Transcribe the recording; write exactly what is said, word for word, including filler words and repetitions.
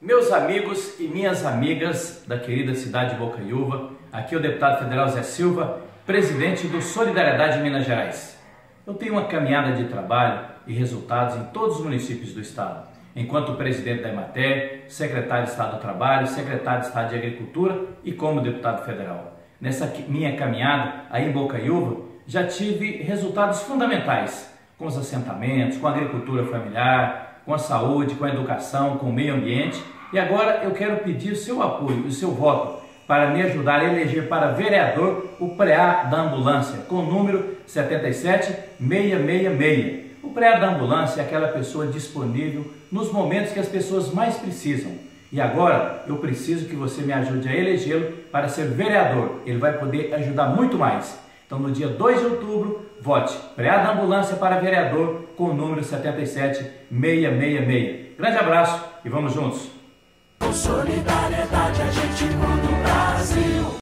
Meus amigos e minhas amigas da querida cidade de Bocaiúva, aqui é o deputado federal Zé Silva, presidente do Solidariedade Minas Gerais. Eu tenho uma caminhada de trabalho e resultados em todos os municípios do estado, enquanto presidente da Emater, secretário de Estado do Trabalho, secretário de Estado de Agricultura e como deputado federal. Nessa minha caminhada aí em Bocaiúva, já tive resultados fundamentais com os assentamentos, com a agricultura familiar, com a saúde, com a educação, com o meio ambiente. E agora eu quero pedir o seu apoio, o seu voto, para me ajudar a eleger para vereador o P R E A da ambulância, com o número sete sete seis seis seis. O P R E A da ambulância é aquela pessoa disponível nos momentos que as pessoas mais precisam. E agora eu preciso que você me ajude a elegê-lo para ser vereador. Ele vai poder ajudar muito mais. Então no dia dois de outubro, vote P R E A da ambulância para vereador com o número sete sete seis seis seis. Grande abraço e vamos juntos! Solidariedade.